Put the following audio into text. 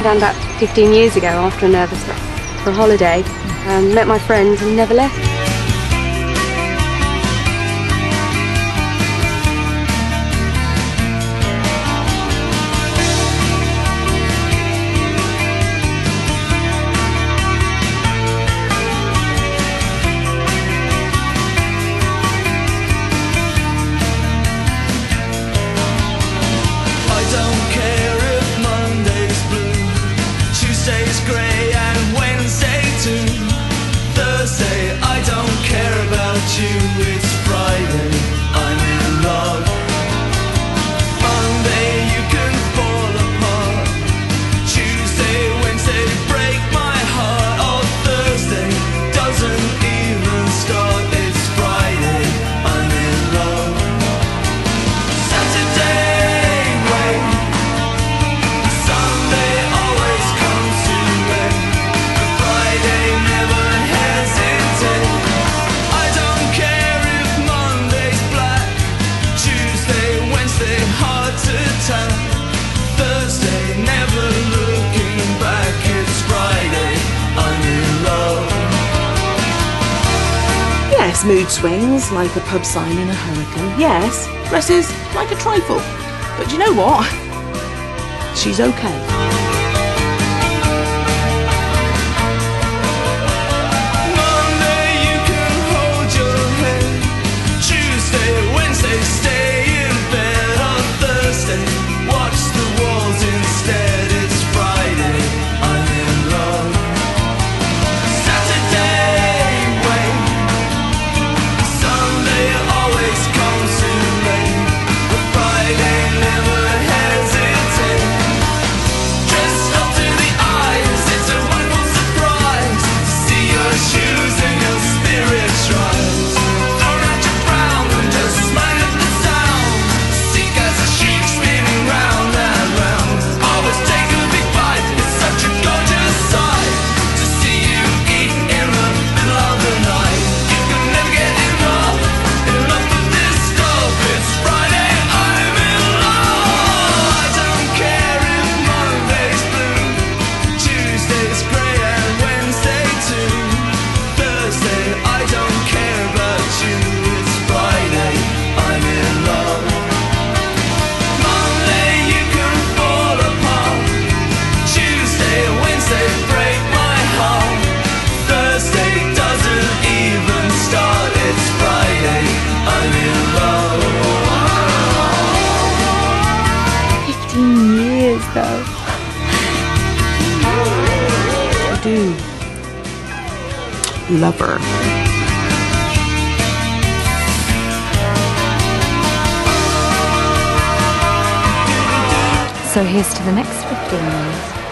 around about 15 years ago after a nervous wreck for a holiday. Met my friends and never left. Tuesday's grey and Wednesday too. Thursday, I don't care about you. It's Friday, I'm in love. Monday, you can fall apart. Tuesday, Wednesday, break my heart. Oh, Thursday doesn't even start. It's Friday, I'm in love. Saturday, wait. Sunday always comes too late. Friday never hesitate. I don't care if Monday's black. Tuesday, Wednesday, hard to tell. Thursday, never looking back. It's Friday, I'm in love. Yes, mood swings like a pub sign in a hurricane. Yes, dresses like a trifle. But you know what? She's okay. Monday, you can hold your head. Tuesday, Wednesday, stay in bed. On Thursday, watch the walls instead. It's Friday, I'm in love. Saturday, wait. Sunday always comes too late. But Friday never hesitate. Dressed up to the eyes, it's a wonderful surprise to see your shoes and your spirits rise. Throw out your frown and just smile at the sound. Seek as a sheep spinning round and round. Always take a big bite, it's such a gorgeous sight to see you eat in the middle of the night. You can never get enough of this stuff. It's Friday, I'm in love. I don't care if Monday's blue. Tuesday's grey and Wednesday too. Thursday, I don't care about you. It's Friday, I'm in love. Monday, you can fall apart. Tuesday, Wednesday, break my heart. Thursday doesn't even start. It's Friday, I'm in love. 15 years though. I do love her. So here's to the next 15 years.